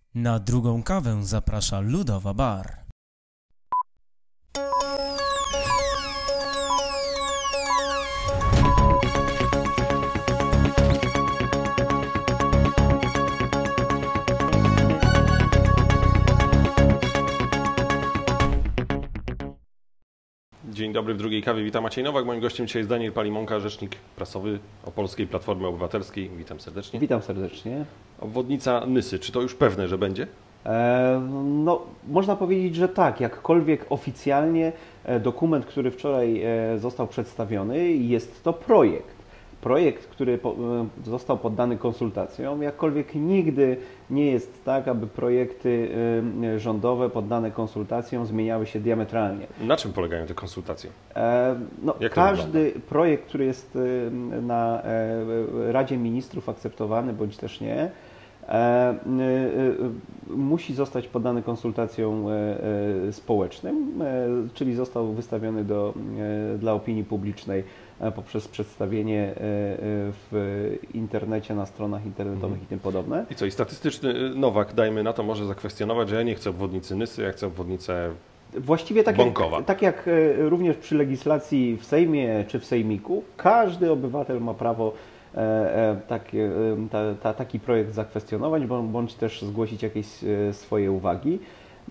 Na drugą kawę zaprasza Ludowa Bar. Dzień dobry w drugiej kawie. Witam, Maciej Nowak. Moim gościem dzisiaj jest Daniel Palimonka, rzecznik prasowy Opolskiej Platformy Obywatelskiej. Witam serdecznie. Witam serdecznie. Obwodnica Nysy. Czy to już pewne, że będzie? No, można powiedzieć, że tak. Jakkolwiek oficjalnie dokument, który wczoraj został przedstawiony, jest to projekt. Projekt, który został poddany konsultacjom, jakkolwiek nigdy nie jest tak, aby projekty rządowe poddane konsultacjom zmieniały się diametralnie. Na czym polegają te konsultacje? Każdy projekt, który jest na Radzie Ministrów akceptowany bądź też nie, musi zostać poddany konsultacjom społecznym, czyli został wystawiony dla opinii publicznej poprzez przedstawienie w internecie, na stronach internetowych i tym podobne. I co? I statystyczny Nowak, dajmy na to, może zakwestionować, że ja nie chcę obwodnicy Nysy, ja chcę obwodnicę właściwie tak jak również przy legislacji w Sejmie czy w Sejmiku, każdy obywatel ma prawo taki projekt zakwestionować, bądź też zgłosić jakieś swoje uwagi.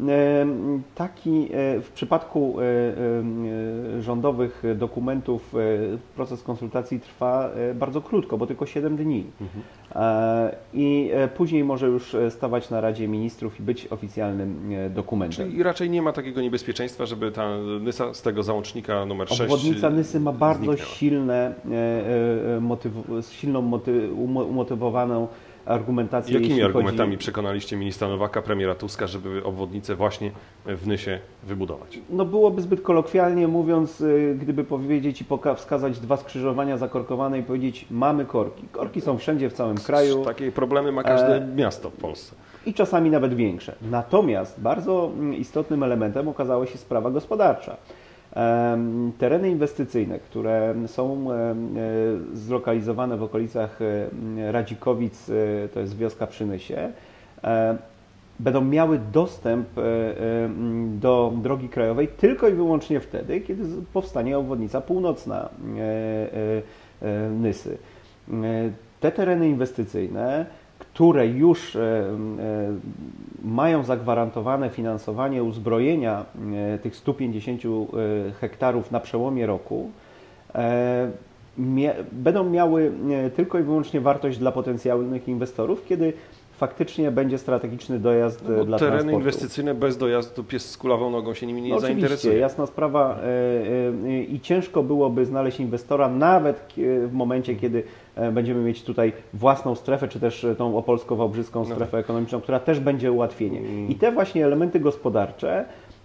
W przypadku rządowych dokumentów proces konsultacji trwa bardzo krótko, bo tylko 7 dni. I później może już stawać na Radzie Ministrów i być oficjalnym dokumentem. Czyli raczej nie ma takiego niebezpieczeństwa, żeby ta Nysa z tego załącznika numer 6 Obwodnica Nysy ma bardzo umotywowaną argumentację. Jakimi argumentami przekonaliście ministra Nowaka, premiera Tuska, żeby obwodnicę właśnie w Nysie wybudować? No byłoby zbyt kolokwialnie mówiąc, gdyby powiedzieć i wskazać 2 skrzyżowania zakorkowane i powiedzieć, mamy korki. Korki są wszędzie w całym kraju. Takie problemy ma każde miasto w Polsce. I czasami nawet większe. Natomiast bardzo istotnym elementem okazała się sprawa gospodarcza. Tereny inwestycyjne, które są zlokalizowane w okolicach Radzikowic, to jest wioska przy Nysie, będą miały dostęp do drogi krajowej tylko i wyłącznie wtedy, kiedy powstanie obwodnica północna Nysy. Te tereny inwestycyjne, które już mają zagwarantowane finansowanie uzbrojenia tych 150 hektarów na przełomie roku, będą miały tylko i wyłącznie wartość dla potencjalnych inwestorów, kiedy faktycznie będzie strategiczny dojazd dla transportu. Tereny inwestycyjne bez dojazdu, pies z kulawą nogą się nimi nie zainteresuje. Oczywiście, jasna sprawa i ciężko byłoby znaleźć inwestora, nawet w momencie, kiedy będziemy mieć tutaj własną strefę, czy też tą opolsko-wałbrzyską strefę ekonomiczną, która też będzie ułatwieniem. I te właśnie elementy gospodarcze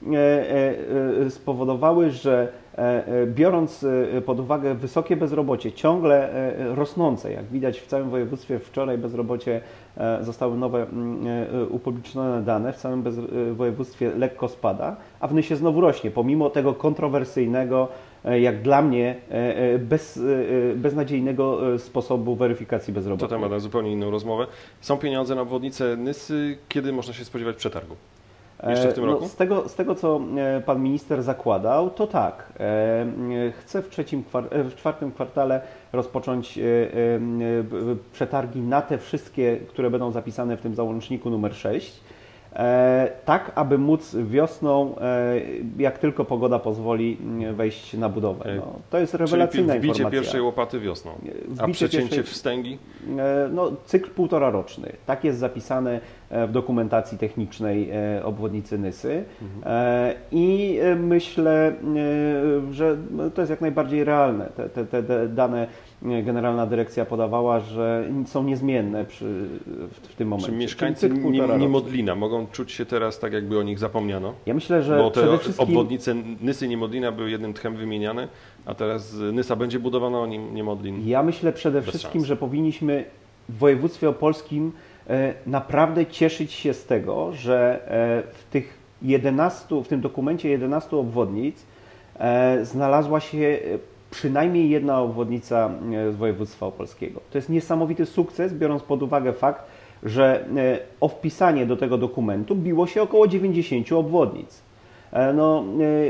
spowodowały, że biorąc pod uwagę wysokie bezrobocie, ciągle rosnące, jak widać w całym województwie, wczoraj bezrobocie, zostały nowe upublicznione dane, w całym województwie lekko spada, a w Nysie znowu rośnie, pomimo tego kontrowersyjnego, jak dla mnie, beznadziejnego sposobu weryfikacji bezrobocia. To temat na zupełnie inną rozmowę. Są pieniądze na obwodnicę Nysy. Kiedy można się spodziewać przetargu? Jeszcze w tym roku? Z tego, co pan minister zakładał, to tak. Chce w czwartym kwartale rozpocząć przetargi na te wszystkie, które będą zapisane w tym załączniku numer 6. Tak, aby móc wiosną, jak tylko pogoda pozwoli, wejść na budowę. No, to jest rewelacyjna czyli informacja. wbicie pierwszej łopaty wiosną, a przecięcie wstęgi? Cykl 1,5-roczny. Tak jest zapisane w dokumentacji technicznej obwodnicy Nysy. I myślę, że to jest jak najbardziej realne. Te dane Generalna Dyrekcja podawała, że są niezmienne w tym momencie. Czy mieszkańcy Niemodlina mogą czuć się teraz tak, jakby o nich zapomniano? Ja myślę, że bo te obwodnice Nysy i Niemodlina były jednym tchem wymieniane, a teraz Nysa będzie budowana, o Niemodlin. Ja myślę przede wszystkim, że powinniśmy w województwie opolskim naprawdę cieszyć się z tego, że w tym dokumencie 11 obwodnic znalazła się przynajmniej jedna obwodnica z województwa opolskiego. To jest niesamowity sukces, biorąc pod uwagę fakt, że o wpisanie do tego dokumentu biło się około 90 obwodnic. No,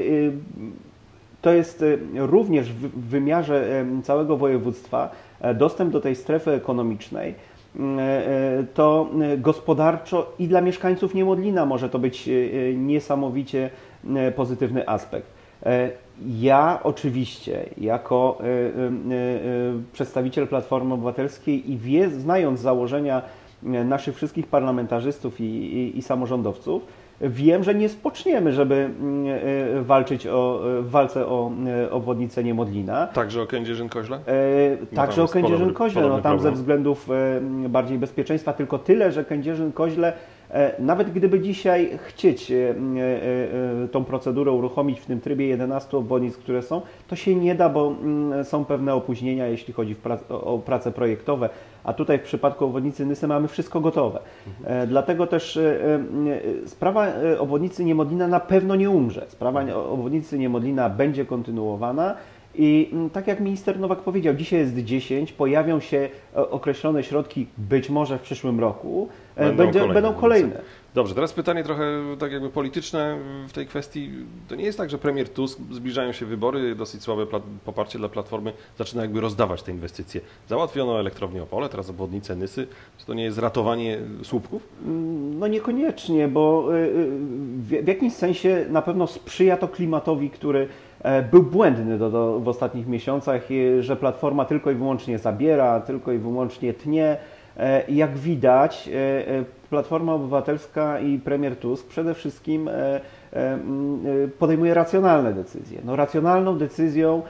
to jest również w wymiarze całego województwa dostęp do tej strefy ekonomicznej. To gospodarczo i dla mieszkańców Niemodlina może to być niesamowicie pozytywny aspekt. Ja oczywiście jako przedstawiciel Platformy Obywatelskiej i znając założenia naszych wszystkich parlamentarzystów i samorządowców, wiem, że nie spoczniemy, żeby walczyć w walce o obwodnicę Niemodlina. Także o Kędzierzyn-Koźle? Także o Kędzierzyn-Koźle, no tam ze względów bardziej bezpieczeństwa, tylko tyle, że Kędzierzyn-Koźle, nawet gdyby dzisiaj chcieć tą procedurę uruchomić w tym trybie 11 obwodnic, które są, to się nie da, bo są pewne opóźnienia, jeśli chodzi o prace projektowe, a tutaj w przypadku obwodnicy Nysy mamy wszystko gotowe. Dlatego też sprawa obwodnicy Niemodlina na pewno nie umrze. Sprawa obwodnicy Niemodlina będzie kontynuowana. I tak jak minister Nowak powiedział, dzisiaj jest 10, pojawią się określone środki być może w przyszłym roku, będą kolejne. Dobrze, teraz pytanie trochę tak jakby polityczne w tej kwestii. To nie jest tak, że premier Tusk, zbliżają się wybory, dosyć słabe poparcie dla Platformy, zaczyna jakby rozdawać te inwestycje. Załatwiono elektrownię Opole, teraz obwodnicę Nysy. Czy to nie jest ratowanie słupków? No niekoniecznie, bo w jakimś sensie na pewno sprzyja to klimatowi, który był błędny w ostatnich miesiącach, że Platforma tylko i wyłącznie zabiera, tylko i wyłącznie tnie. Jak widać, Platforma Obywatelska i premier Tusk przede wszystkim podejmuje racjonalne decyzje. No, racjonalną decyzją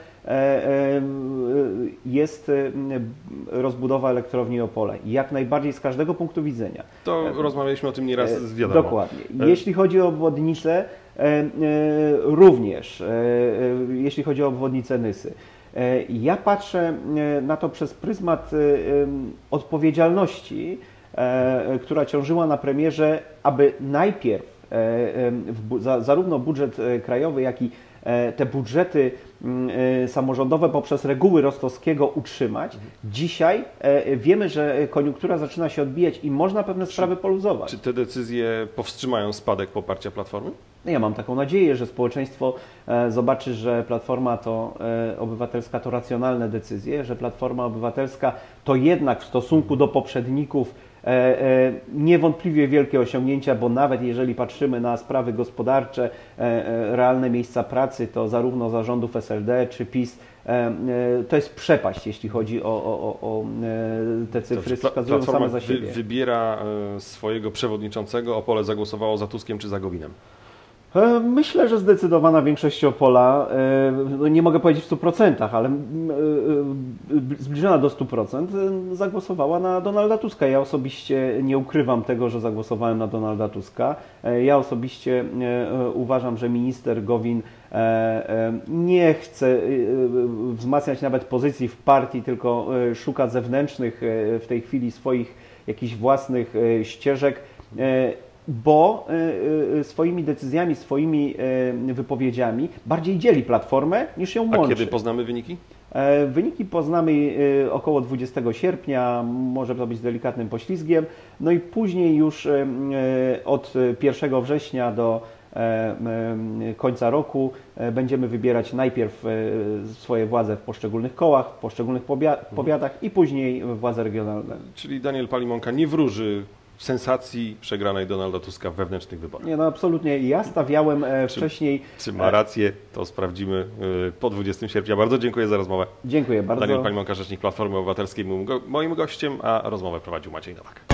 jest rozbudowa elektrowni Opole. Jak najbardziej z każdego punktu widzenia. To rozmawialiśmy o tym nieraz z wiadomo. Dokładnie. Jeśli chodzi o obwodnicę, również jeśli chodzi o obwodnicę Nysy. Ja patrzę na to przez pryzmat odpowiedzialności, która ciążyła na premierze, aby najpierw zarówno budżet krajowy, jak i te budżety samorządowe poprzez reguły Rostowskiego utrzymać. Dzisiaj wiemy, że koniunktura zaczyna się odbijać i można pewne sprawy poluzować. Czy te decyzje powstrzymają spadek poparcia Platformy? Ja mam taką nadzieję, że społeczeństwo zobaczy, że Platforma Obywatelska to racjonalne decyzje, że Platforma Obywatelska to jednak w stosunku do poprzedników niewątpliwie wielkie osiągnięcia, bo nawet jeżeli patrzymy na sprawy gospodarcze, realne miejsca pracy, to zarówno zarządów SLD czy PiS, to jest przepaść, jeśli chodzi o te cyfry, wskazują same za siebie. Wybiera swojego przewodniczącego, Opole zagłosowało za Tuskiem czy za Gowinem? Myślę, że zdecydowana większość Opola, nie mogę powiedzieć w 100%, ale zbliżona do 100%, zagłosowała na Donalda Tuska. Ja osobiście nie ukrywam tego, że zagłosowałem na Donalda Tuska. Ja osobiście uważam, że minister Gowin nie chce wzmacniać nawet pozycji w partii, tylko szuka zewnętrznych w tej chwili swoich jakichś własnych ścieżek, bo swoimi decyzjami, swoimi wypowiedziami bardziej dzieli Platformę niż ją łączy. A kiedy poznamy wyniki? Wyniki poznamy około 20 sierpnia, może to być delikatnym poślizgiem, no i później już od 1 września do końca roku będziemy wybierać najpierw swoje władze w poszczególnych kołach, w poszczególnych powiatach i później władze regionalne. Czyli Daniel Palimonka nie wróży sensacji przegranej Donalda Tuska w wewnętrznych wyborach. Nie, no absolutnie. Ja stawiałem wcześniej... Czy ma rację, to sprawdzimy po 20 sierpnia. Bardzo dziękuję za rozmowę. Dziękuję bardzo. Daniel Palimonka, rzecznik Platformy Obywatelskiej, był moim gościem, a rozmowę prowadził Maciej Nowak.